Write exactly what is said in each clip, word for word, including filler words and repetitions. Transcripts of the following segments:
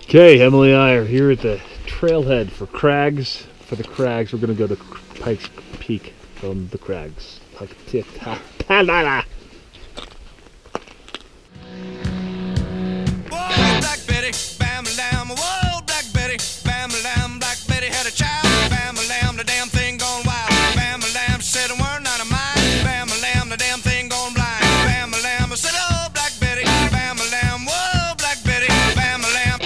Okay, Emily and I are here at the trailhead for Crags. For the Crags, we're going to go to Pike's Peak from the Crags. Pike, ta, ta, la, la. Whoa, Black Betty, bam lamb. Whoa, Black Betty, bam lamb. Black Betty had a child. Bam lamb, the damn thing gone wild. Bam lamb, she said a word not of mine. Bam lamb, the damn thing gone blind. Bam lamb, I said, oh, Black Betty, bam lamb. Whoa, Black Betty, bam lamb.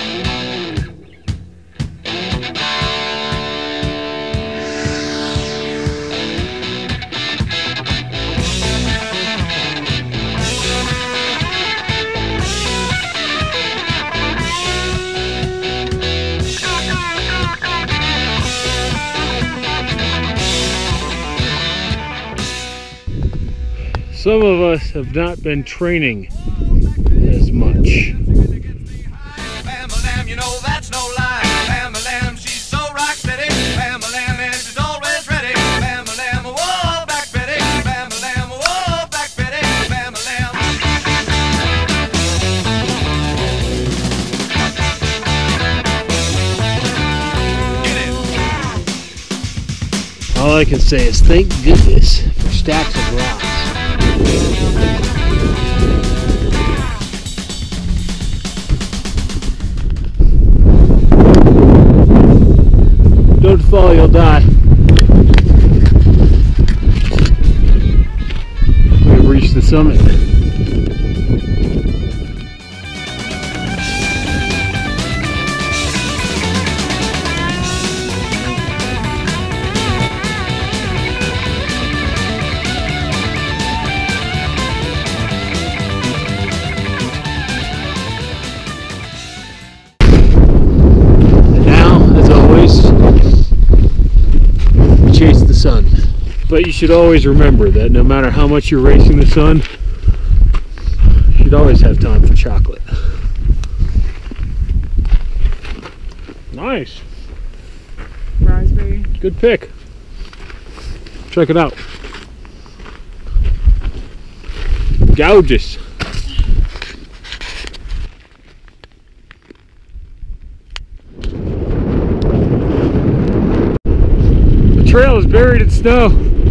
Some of us have not been training as much. Bam lamb, you know that's no lie. Bam lamb, she's so rock steady. Bam lamb, and she's always ready. Bam lamb, whoa, Black Betty. Bam lamb, whoa, Black Betty. Bam lamb. Get it. All I can say is thank goodness for stacks of rocks. Don't fall, you'll die. We've reached the summit. Chase the sun. But you should always remember that no matter how much you're racing the sun, you should always have time for chocolate. Nice. Raspberry. Good pick. Check it out. Gorgeous. The trail is buried in snow.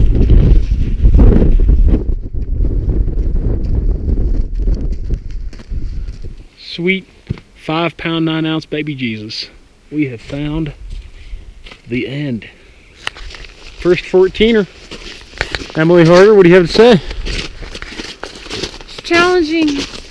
Sweet five pound nine ounce baby Jesus. We have found the end. First fourteener. Emily Harder, what do you have to say? It's challenging.